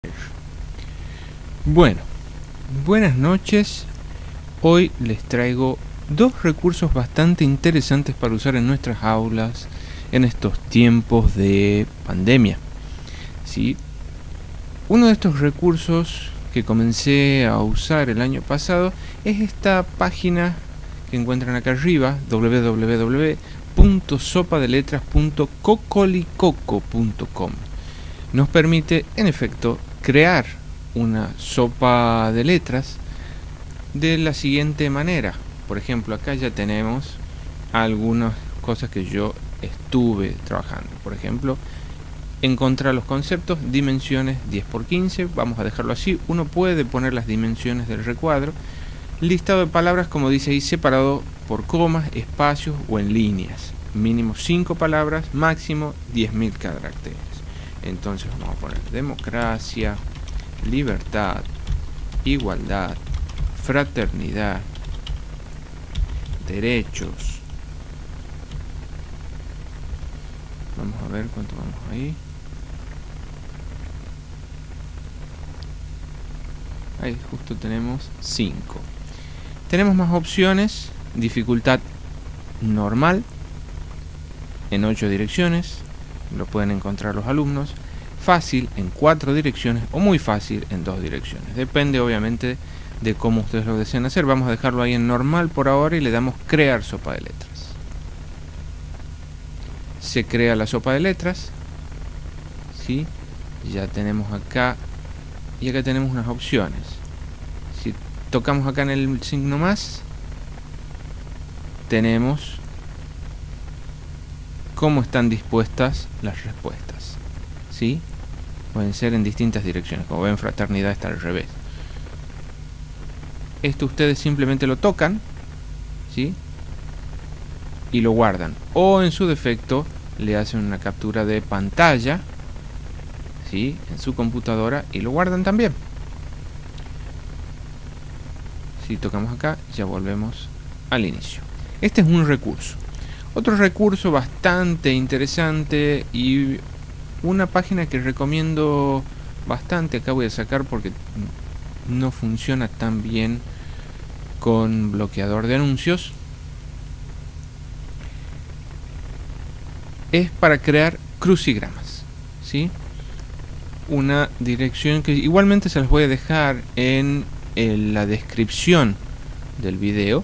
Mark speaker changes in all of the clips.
Speaker 1: Bueno, buenas noches. Hoy les traigo dos recursos bastante interesantes para usar en nuestras aulas en estos tiempos de pandemia. ¿Sí? Uno de estos recursos que comencé a usar el año pasado es esta página que encuentran acá arriba, www.sopadeletras.cocolicoco.com. Nos permite, en efecto, crear una sopa de letras de la siguiente manera. Por ejemplo, acá ya tenemos algunas cosas que yo estuve trabajando. Por ejemplo, encontrar los conceptos, dimensiones 10×15, vamos a dejarlo así. Uno puede poner las dimensiones del recuadro. Listado de palabras, como dice ahí, separado por comas, espacios o en líneas. Mínimo 5 palabras, máximo 10.000 caracteres. Entonces vamos a poner democracia, libertad, igualdad, fraternidad, derechos. Vamos a ver cuánto vamos ahí. Ahí justo tenemos 5. Tenemos más opciones. Dificultad normal en 8 direcciones. Lo pueden encontrar los alumnos. Fácil en 4 direcciones o muy fácil en 2 direcciones. Depende obviamente de cómo ustedes lo deseen hacer. Vamos a dejarlo ahí en normal por ahora y le damos crear sopa de letras. Se crea la sopa de letras. ¿Sí? Ya tenemos acá. Y acá tenemos unas opciones. Si tocamos acá en el signo más, tenemos cómo están dispuestas las respuestas. ¿Sí? Pueden ser en distintas direcciones. Como ven, fraternidad está al revés. Esto ustedes simplemente lo tocan, ¿sí? Y lo guardan. O en su defecto le hacen una captura de pantalla, ¿sí? En su computadora y lo guardan también. Si tocamos acá, ya volvemos al inicio. Este es un recurso. Otro recurso bastante interesante y una página que recomiendo bastante, acá voy a sacar porque no funciona tan bien con bloqueador de anuncios, es para crear crucigramas, ¿sí? Una dirección que igualmente se las voy a dejar en la descripción del video.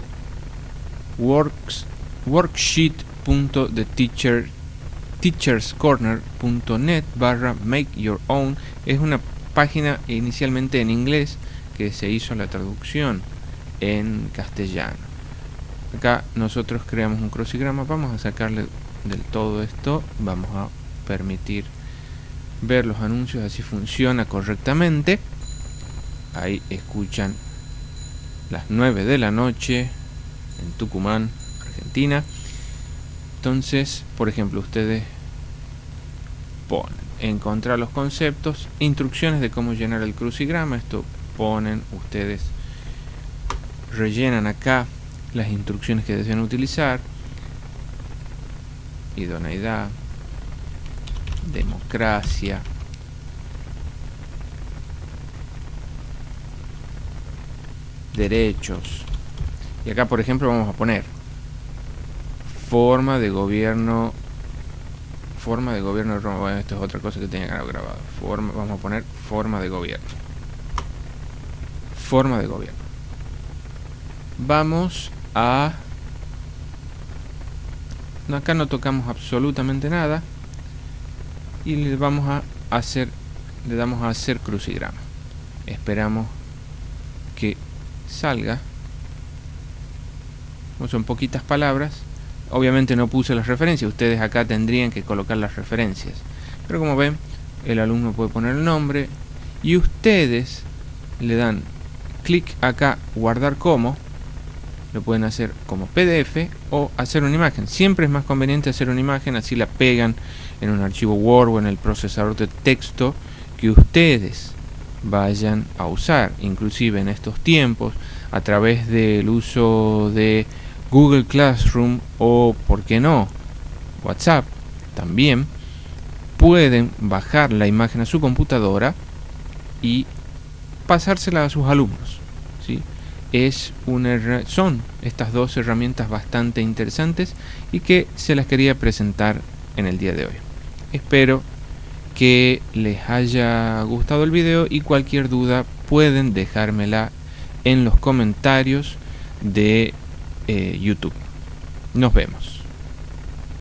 Speaker 1: worksheet.teacherscorner.net/make-your-own es una página inicialmente en inglés que se hizo la traducción en castellano. Acá nosotros creamos un crucigrama. Vamos a sacarle del todo esto. Vamos a permitir ver los anuncios, así funciona correctamente. Ahí escuchan las 9 de la noche en Tucumán, Argentina. Entonces, por ejemplo, ustedes ponen encontrar los conceptos, instrucciones de cómo llenar el crucigrama. Esto ponen ustedes, rellenan acá las instrucciones que desean utilizar. Idoneidad, democracia, derechos. Y acá, por ejemplo, vamos a poner forma de gobierno de Roma. Bueno, esto es otra cosa que tenía grabado. Vamos a poner forma de gobierno. Forma de gobierno. Vamos a... acá no tocamos absolutamente nada. Y le vamos a hacer... le damos a hacer crucigrama. Esperamos que salga. Son poquitas palabras. Obviamente no puse las referencias. Ustedes acá tendrían que colocar las referencias. Pero como ven, el alumno puede poner el nombre. Y ustedes le dan clic acá, guardar como. Lo pueden hacer como PDF o hacer una imagen. Siempre es más conveniente hacer una imagen. Así la pegan en un archivo Word o en el procesador de texto que ustedes vayan a usar. Inclusive en estos tiempos, a través del uso de Google Classroom o, ¿por qué no?, WhatsApp, también pueden bajar la imagen a su computadora y pasársela a sus alumnos, ¿sí? Son estas dos herramientas bastante interesantes y que se las quería presentar en el día de hoy. Espero que les haya gustado el video y cualquier duda pueden dejármela en los comentarios de YouTube. Nos vemos.